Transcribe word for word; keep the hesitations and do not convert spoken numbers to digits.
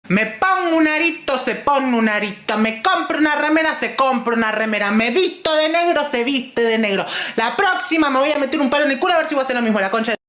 Me pongo un arito, se pone un arito. Me compro una remera, se compra una remera. Me visto de negro, se viste de negro. La próxima me voy a meter un palo en el culo a ver si voy a hacer lo mismo, la concha de...